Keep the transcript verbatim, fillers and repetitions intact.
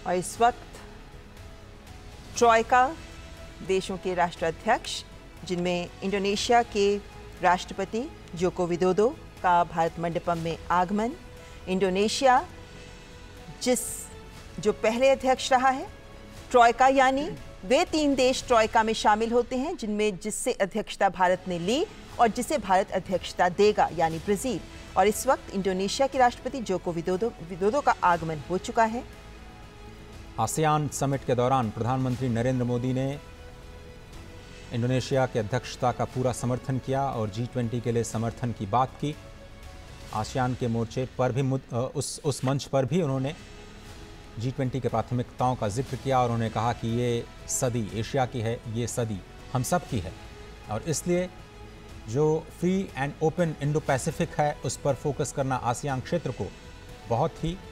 और इस वक्त ट्रॉयका देशों के राष्ट्राध्यक्ष, जिनमें इंडोनेशिया के राष्ट्रपति जोको विदोदो का भारत मंडपम में आगमन। इंडोनेशिया जिस जो पहले अध्यक्ष रहा है ट्रॉयका, यानी वे तीन देश ट्रॉयका में शामिल होते हैं जिनमें जिससे अध्यक्षता भारत ने ली और जिसे भारत अध्यक्षता देगा, यानी ब्राजील। और इस वक्त इंडोनेशिया के राष्ट्रपति जोको विदोदो विदोदो का आगमन हो चुका है। आसियान समिट के दौरान प्रधानमंत्री नरेंद्र मोदी ने इंडोनेशिया की अध्यक्षता का पूरा समर्थन किया और जी ट्वेंटी के लिए समर्थन की बात की। आसियान के मोर्चे पर भी उस उस मंच पर भी उन्होंने जी ट्वेंटी के प्राथमिकताओं का जिक्र किया और उन्होंने कहा कि ये सदी एशिया की है, ये सदी हम सब की है और इसलिए जो free and open Indo Pacific है उस पर फोकस करना आसियान क्षेत्र को बहुत ही